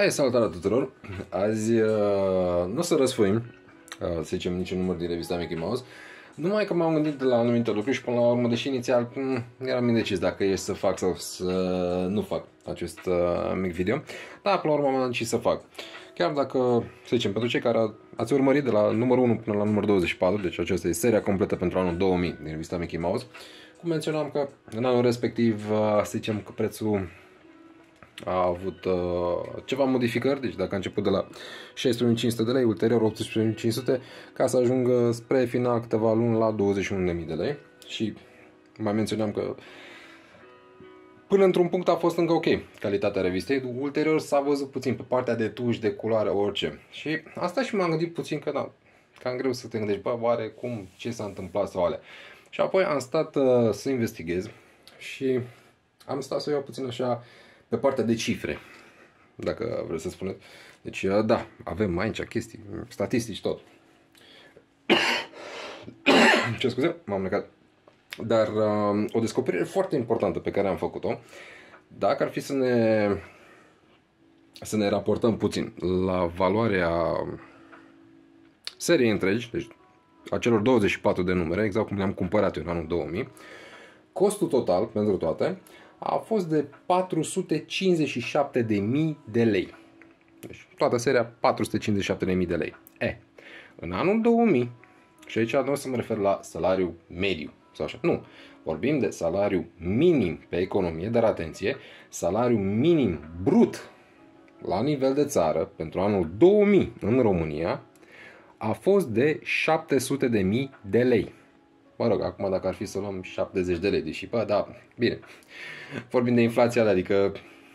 Hai, salutare tuturor! Azi nu o să răsfoim, să zicem, niciun număr din revista Mickey Mouse. Numai că m-am gândit la anumite lucruri și până la urmă, deși inițial eram indecis dacă e să fac sau să nu fac acest mic video. Dar până la urmă am decis să fac. Chiar dacă, să zicem, pentru cei care ați urmărit de la numărul 1 până la numărul 24, deci aceasta e seria completă pentru anul 2000 din revista Mickey Mouse, cum menționam că în anul respectiv, să zicem că prețul a avut ceva modificări, deci dacă a început de la 16.500 de lei, ulterior 18.500, ca să ajungă spre final câteva luni la 21.000 de lei. Și mai menționam că până într-un punct a fost încă ok calitatea revistei, ulterior s-a văzut puțin pe partea de tuși, de culoare, orice. Și asta și m-am gândit puțin că da, cam greu să te gândești, bă, oare cum, ce s-a întâmplat sau alea. Și apoi am stat să investighez și am stat să iau puțin așa pe partea de cifre, dacă vreți să spuneți. Deci, da, avem aici chestii, statistici, tot. Ce scuze, m-am plecat. Dar o descoperire foarte importantă pe care am făcut-o, dacă ar fi să ne raportăm puțin la valoarea seriei întregi, deci a celor 24 de numere, exact cum le-am cumpărat eu în anul 2000, costul total pentru toate a fost de 457.000 de lei. Deci toată seria 457.000 de lei. În anul 2000, și aici nu o să mă refer la salariu mediu sau așa, nu, vorbim de salariu minim pe economie, dar atenție, salariu minim brut la nivel de țară pentru anul 2000 în România a fost de 700.000 de lei. Mă rog, acum dacă ar fi să luăm 70 de lei, deși, bă, da, bine, vorbim de inflația, adică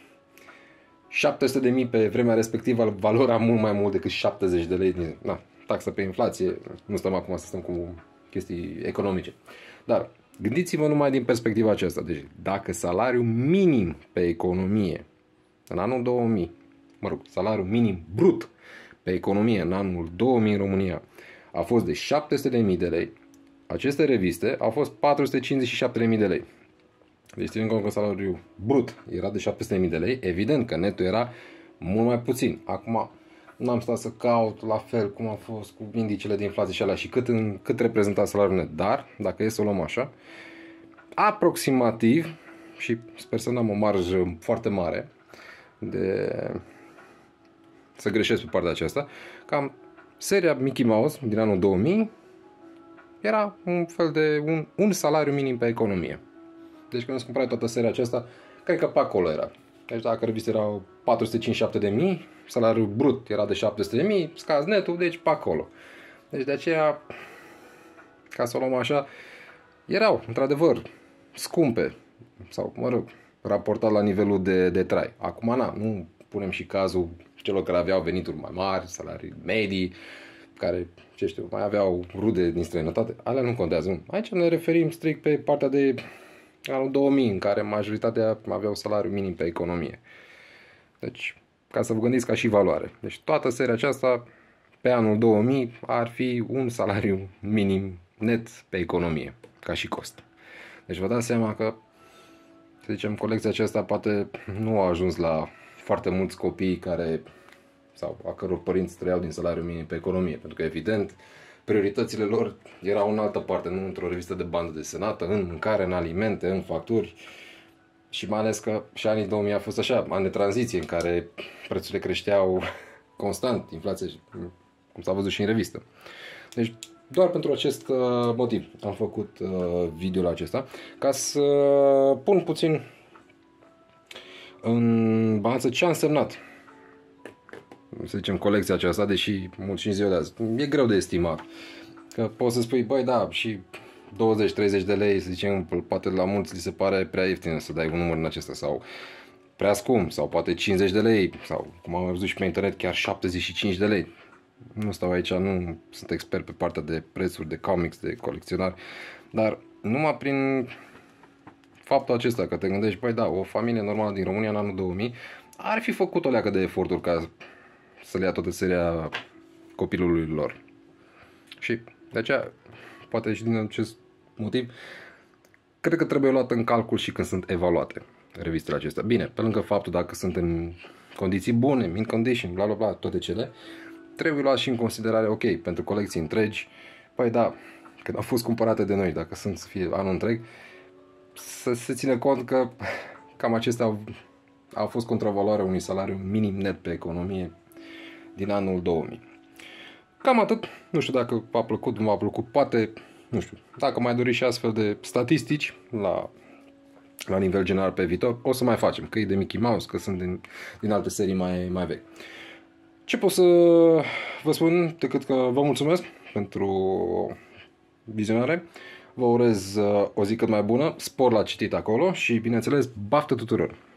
700.000 pe vremea respectivă valora mult mai mult decât 70 de lei, na, taxă pe inflație, nu stăm acum să stăm cu chestii economice. Dar gândiți-vă numai din perspectiva aceasta, deci dacă salariul minim pe economie în anul 2000, mă rog, salariul minim brut pe economie în anul 2000 în România a fost de 700.000 de lei, aceste reviste au fost 457.000 de lei. Deci ținând cont că salariul brut era de 700.000 de lei, evident că netul era mult mai puțin. Acum n-am stat să caut la fel cum a fost cu indicele de inflație și alea și cât reprezenta salariul net. Dar, dacă e să o luăm așa, aproximativ, și sper să n-am o marjă foarte mare de să greșesc pe partea aceasta, cam seria Mickey Mouse din anul 2000 era un fel de un salariu minim pe economie. Deci când îți cumpărai toată seria aceasta, cred că pe acolo era. Deci dacă reviste erau 457.000, salariul brut era de 700.000, scazi netul, deci pe acolo. Deci de aceea, ca să o luăm așa, erau, într-adevăr, scumpe. Sau, mă rog, raportat la nivelul de trai. Acum, nu punem și cazul celor care aveau venituri mai mari, salarii medii, care, ce știu, mai aveau rude din străinătate, alea nu contează. Nu. Aici ne referim strict pe partea de anul 2000, în care majoritatea aveau salariu minim pe economie. Deci, ca să vă gândiți ca și valoare. Deci toată seria aceasta, pe anul 2000, ar fi un salariu minim net pe economie, ca și cost. Deci vă dați seama că, să zicem, colecția aceasta poate nu a ajuns la foarte mulți copii care, sau a căror părinți trăiau din salariul minim pe economie, pentru că, evident, prioritățile lor erau în altă parte, nu într-o revistă de bandă desenată, în mâncare, în alimente, în facturi. Și mai ales că și anii 2000 a fost așa, ani de tranziție în care prețurile creșteau constant, inflația, cum s-a văzut și în revistă. Deci, doar pentru acest motiv am făcut video-ul acesta, ca să pun puțin în balanță ce a însemnat, să zicem, colecția aceasta, deși mult și în ziua de azi e greu de estimat. Că poți să spui, băi, da, și 20-30 de lei, să zicem, poate la mulți li se pare prea ieftin să dai un număr în acesta, sau prea scump, sau poate 50 de lei, sau, cum am văzut și pe internet, chiar 75 de lei. Nu stau aici, nu sunt expert pe partea de prețuri, de comics, de colecționari, dar numai prin faptul acesta, că te gândești, băi, da, o familie normală din România în anul 2000 ar fi făcut o leacă de eforturi ca să le ia toată seria copilului lor. Și de aceea, poate și din acest motiv, cred că trebuie luat în calcul și când sunt evaluate revistele acestea. Bine, pe lângă faptul dacă sunt în condiții bune, mint condition, bla bla bla, toate cele, trebuie luat și în considerare, ok, pentru colecții întregi, păi da, când au fost cumpărate de noi, dacă sunt să fie anul întreg, să se țină cont că cam acestea au fost contravaloarea unui salariu minim net pe economie din anul 2000. Cam atât. Nu știu dacă v-a plăcut, nu v-a plăcut. Poate, nu știu, dacă mai doriți și astfel de statistici la nivel general pe viitor, o să mai facem. Că e de Mickey Mouse, că sunt din alte serii mai vechi. Ce pot să vă spun decât că vă mulțumesc pentru vizionare. Vă urez o zi cât mai bună, spor la citit acolo și, bineînțeles, baftă tuturor!